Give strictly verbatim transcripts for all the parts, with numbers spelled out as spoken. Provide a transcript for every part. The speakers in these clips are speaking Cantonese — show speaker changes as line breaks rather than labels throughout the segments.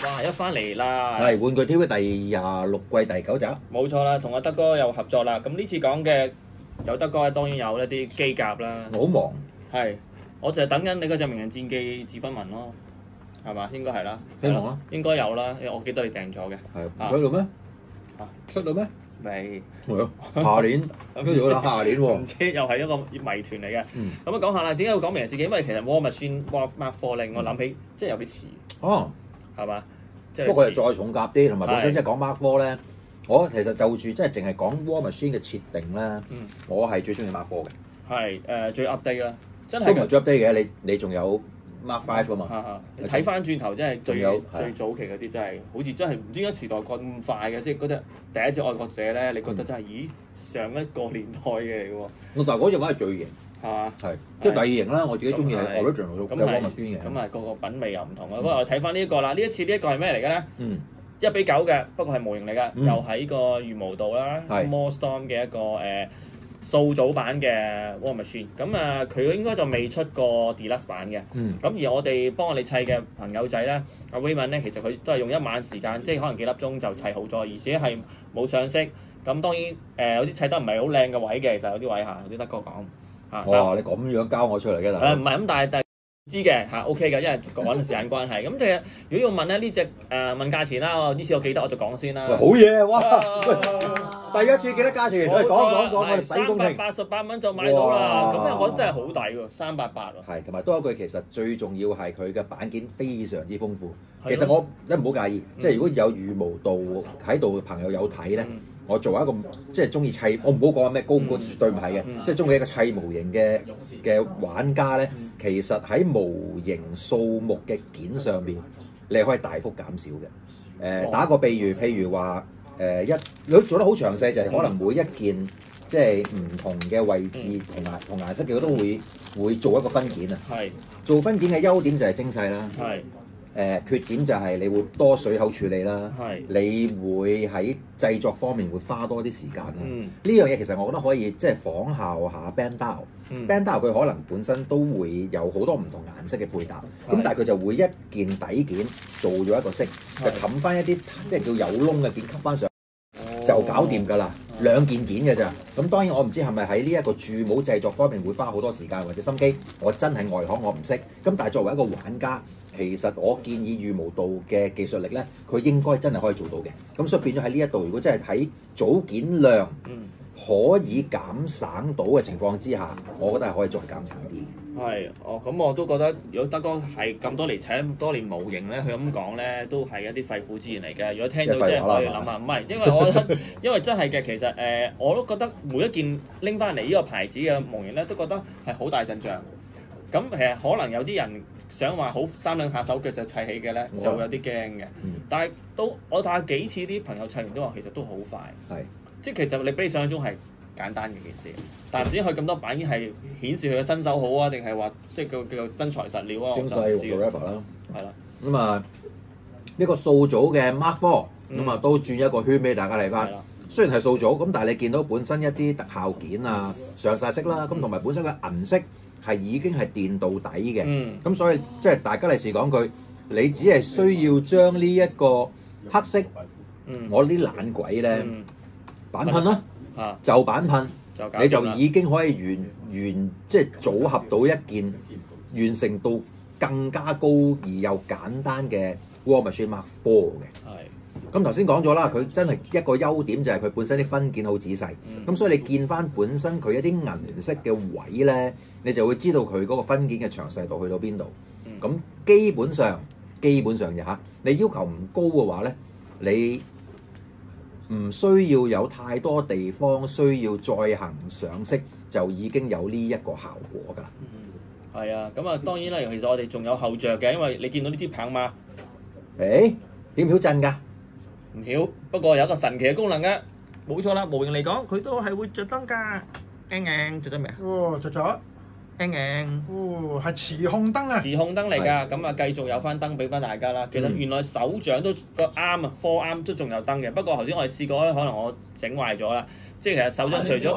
哇！一翻嚟啦，
係玩具 T V 第廿六季第九集。
冇錯啦，同阿德哥有合作啦。咁呢次講嘅有德哥，當然有一啲機甲啦。
我好忙，
係，我就係等緊你嗰隻名人戰記自分文咯，係嘛？應該係啦，
希望啦，
應該有啦，因為我記得你訂咗嘅。
係出到咩？
啊
出到咩？
未，
係咯，下年跟住啦，下年喎
唔。知又係一個謎團嚟嘅。
嗯，
咁啊講下啦，點解要講名人戰記？因為其實 War Machine War Mark Four 令我諗起，即係有啲似，
哦，
係嘛？即係
不過佢係再重甲啲，同埋本身
係
即係講 Mark Four 咧，我其實就住即係淨係講 War Machine 嘅設定咧，
嗯
我係最中意 Mark Four 嘅，
係誒最 update 啦，真係嘅。
都唔係最 update 嘅，你你仲有 Mark Five 啊嘛。
嚇嚇！你睇翻轉頭，真係最
仲有
最早期嗰啲真係，好似真係唔知點解時代過咁快嘅，即係嗰隻第一隻愛國者咧，你覺得真係咦上一個年代嘅嚟嘅喎，
我但係嗰隻話係最型，
係嘛？
係即係第二型啦。我自己中意係
咁係
original 嘅
咁係
War Machine 嘅。
咁啊個個品味又唔同啊。不過我睇翻呢一個啦，呢一次呢一個係咩嚟嘅咧？
嗯，
一比九嘅，不過係模型嚟嘅，
嗯
又係呢個羽毛道啦
係
，More Storm 嘅一個誒數組版嘅 War Machine。咁啊，佢應該就未出過 Deluxe 版嘅。
嗯，
咁而我哋幫我哋砌嘅朋友仔咧，阿 Raymond 咧，其實佢都係用一晚時間，即係可能幾粒鐘就砌好咗，而且係冇上色。咁當然誒、呃、有啲砌得唔係好靚嘅位嘅，其實有啲位嚇，有啲德哥講嚇。
哇！你咁樣交我出嚟嘅，大佬
誒唔係咁，但係但係知嘅嚇 OK 嘅，因為趕時間關係。咁其實如果要問咧呢只誒、呃、問價錢啦，我呢次我記得我就講先啦。
喂，好嘢哇！
啊
喂，第一次記得價錢，我哋講講講，我哋洗公平。
三百八十八蚊就買到啦，
哇
咁啊我覺得真係好抵喎，三百八喎。
係，同埋多一句，其實最重要係佢嘅板件非常之豐富。
係咯
其實我真唔好介意，即係如果有羽毛道喺度嘅朋友有睇咧，
嗯
我作為一個即係中意砌，我唔好講咩高官，絕對唔係嘅，
嗯
即係中意一個砌模型嘅嘅玩家咧，其實喺模型數目嘅件上邊，你係可以大幅減少嘅。誒、
哦
打個比喻，譬如話誒、一，如果做得好詳細，就係可能每一件即係唔同嘅位置同埋同顏色嘅，都會會做一個分件啊。
係
做分件嘅優點就係精細啦，
係
誒、缺點就係你會多水口處理啦，
係
你會喺製作方面會花多啲時間啦。
嗯
呢樣嘢其實我覺得可以即係仿效下 Bandai。
嗯
Bandai 佢可能本身都會有好多唔同顏色嘅配搭，咁
係
但係佢就會一件底件做咗一個色，就冚翻一啲即係叫有窿嘅件吸翻上。就搞掂㗎啦，兩件件嘅咋。咁當然我唔知係咪喺呢一個鑄模製作方面會花好多時間或者心機，我真係外行我唔識。咁但係作為一個玩家，其實我建議羽毛道嘅技術力咧，佢應該真係可以做到嘅。咁所以變咗喺呢一度，如果真係喺組件量
嗯
可以減省到嘅情況之下，我覺得係可以再減省啲。
係哦，咁我都覺得如果德哥係咁多年砌咁多年模型咧，佢咁講咧都係一啲肺腑之言嚟嘅。如果聽到
即係廢話啦
即係可以諗下，唔係因為我覺得因為真係嘅，其實誒、呃、我都覺得每一件拎翻嚟呢個牌子嘅模型咧，都覺得係好大陣仗。咁其實可能有啲人想話好三兩下手腳就砌起嘅咧，就會有啲驚嘅。
嗯
但係都我睇下幾次啲朋友砌完都話其實都好快，
係
即係其實你比你想象中係簡單嘅件事，但係唔知佢咁多版已經係顯示佢嘅身手好啊，定係話即係叫叫做真材實料啊？
精細
我就唔知
forever 啦。
係啦，
咁啊，呢個數組嘅 Mark Four 咁啊
嗯
都轉一個圈俾大家睇翻
係。啦，
雖然係數組，咁但係你見到本身一啲特效件啊上晒色啦，咁同埋本身嘅銀色係已經係電鍍底嘅，咁、
嗯
所以即係大家利是講句，你只係需要將呢一個黑色，
嗯，
我啲懶鬼咧
嗯
板噴啦，
嚇
就板噴，
就搞
你就
掂啦
已經可以完完即係組合到一件完成到更加高而又簡單嘅 War Machine Mark Four 嘅。
係
咁頭先講咗啦，佢真係一個優點就係佢本身啲分件好仔細，咁、
嗯
所以你見翻本身佢一啲銀色嘅位咧，你就會知道佢嗰個分件嘅詳細度去到邊度。咁、基本上基本上嘅嚇，你要求唔高嘅話咧，你唔需要有太多地方需要再行上色，就已經有呢一個效果㗎啦。
係啊，咁啊當然啦，其實我哋仲有後着嘅，因為你見到呢支棒嘛，
誒曉唔曉震㗎？
唔曉，不過有一個神奇嘅功能嘅，冇錯啦，模型嚟講佢都係會着燈㗎，硬硬着咗未啊？
哦，着咗。
硬硬。
哦，係磁控燈啊！
磁控燈嚟㗎，咁啊繼續有翻燈俾翻大家啦。其實原來手掌都個啱啊，four arm都仲有燈嘅。不過頭先我哋試過咧，可能我整壞咗啦。即係其實手掌除咗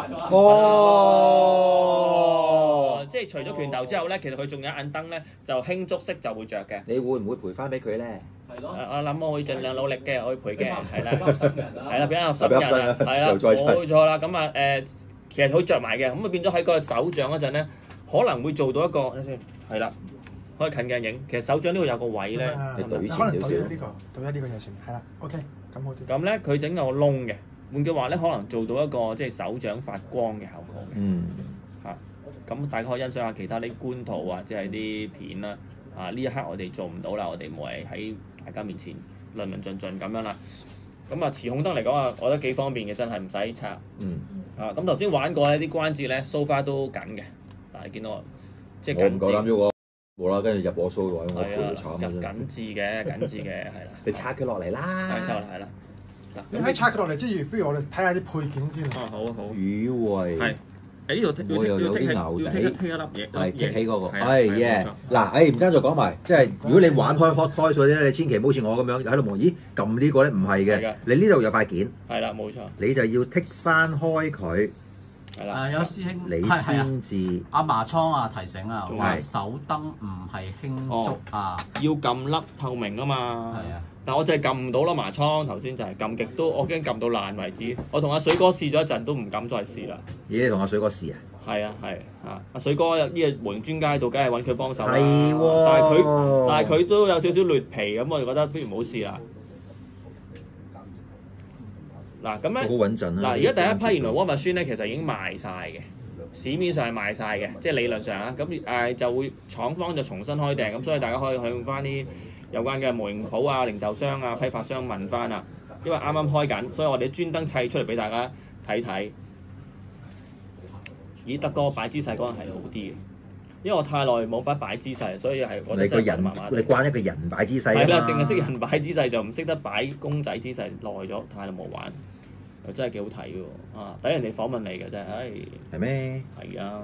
哦，即係除咗拳頭之後咧，其實佢仲有一盞燈咧，就輕觸式就會着嘅。
你會唔會賠翻俾佢咧？
係咯。
我諗我會盡量努力嘅，我會陪嘅，係啦，
比較新人啦。
係啦，比較新人啊，係啦，
又再砌
冇錯啦。咁啊誒，其實好着埋嘅，咁啊變咗喺個手掌嗰陣咧，可能會做到一個，睇先，係啦，可以近鏡影。其實手掌呢度有個位咧，
你對前
可能
少少
對咗呢個，對咗呢個嘢前面，係啦，OK，咁好啲。
咁咧佢整有個窿嘅，換句話咧，可能做到一個即係手掌發光嘅效果。
嗯。
嚇，咁大家可以欣賞下其他啲官圖或者係啲片啦。啊，呢一刻我哋做唔到啦，我哋冇係喺大家面前論論盡盡咁樣啦。咁啊，磁控燈嚟講啊，我覺得幾方便嘅，真係唔使拆。
嗯。
啊，咁頭先玩過咧，啲關節咧 so far 都緊嘅。嗱，你見到即係緊
我唔夠膽喐我，冇啦，跟住入我須位，我
係啊，
陪佢慘啊真係。
緊緻嘅，緊緻嘅，係啦。
你拆佢落嚟啦。
係拆落嚟啦。嗱，
你喺拆佢落嚟之餘，不如我哋睇下啲配件先。
哦，好啊好。
魚喂。
係。誒呢度
我又有啲
要
牛底
剔剔一粒嘢，
係激起嗰個，
係啊
哎
係
耶
冇！
嗱，誒唔爭再講埋，即係如果你玩開 hot toys 嗰啲咧，你千祈唔好似我咁樣喺度望，咦撳呢個咧唔係
係㗎
嘅，你呢度有塊件，
係啦，冇錯，
你就要剔翻開佢，
係啦。
誒有師兄
你
係係啊
先至
阿麻倉啊提醒啊，話
係
手燈唔係輕觸啊，
要撳粒透明啊嘛。
係啊。
但我就係撳唔到啦，麻倉頭先就係撳極都，我驚撳到爛為止。我同阿水哥試咗一陣，都唔敢再試啦。
咦？你同阿水哥試啊？
係啊係啊，阿水哥呢個模型專家喺度，梗係揾佢幫手啦。
係喎
但係佢但係佢都有少少劣皮咁，我就覺得不如唔好試啦。嗱咁
都好
咧，
穩陣啦。
嗱而家第一批原來 War Machine 咧其實已經賣晒嘅，市面上係賣晒嘅，即係理論上啊，咁誒就會廠方就重新開訂，咁所以大家可以向翻啲有關嘅模型鋪啊、零售商啊、批發商問翻啊，因為啱啱開緊，所以我哋專登砌出嚟俾大家睇睇。咦，德哥擺姿勢嗰陣係好啲嘅，因為我太耐冇擺擺姿勢，所以係我覺得真係
你個人
麻麻地
你慣一個人擺姿勢
係啦，
啊嘛
淨係識人擺姿勢就唔識得擺公仔姿勢，耐咗太耐冇玩，又真係幾好睇喎！啊，等人哋訪問你嘅真係，唉，
係咩？
係啊。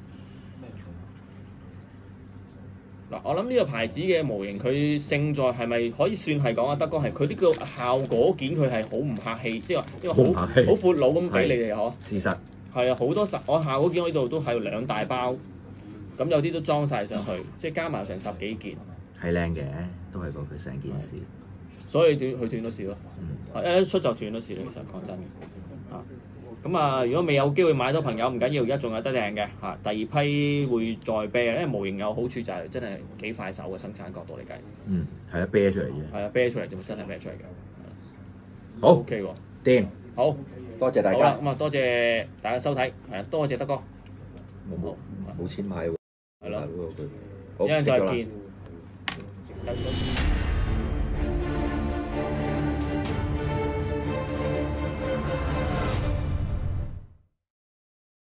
嗱，我諗呢個牌子嘅模型，佢勝在係咪可以算係講啊？德哥係佢呢個效果件，佢係好唔客氣，即係話因為好好
好唔客氣
闊佬咁俾你哋嗬。
事實
係啊，好多實我效果件我呢度都係兩大包，咁有啲都裝晒上去，即係加埋成十幾件，
係靚嘅，都係過佢成件事。
所以斷佢斷咗市咯。
嗯
一出就斷咗市啦，其實講真嘅。啊，咁啊，如果未有機會買到朋友唔緊要，而家仲有得訂嘅嚇。第二批會再啤，因為模型有好處就係真係幾快手嘅生產角度嚟計。
嗯，係啊，啤出嚟啫。
係啊，啤出嚟啫嘛，真係啤出嚟嘅。
好
OK 喎，
掂，
好，
多謝大
好啦，
家。
咁啊，多謝大家收睇，係啊，多謝德哥，
冇冇冇錢買喎。
係咯，
好，
一陣
識咗啦
再見。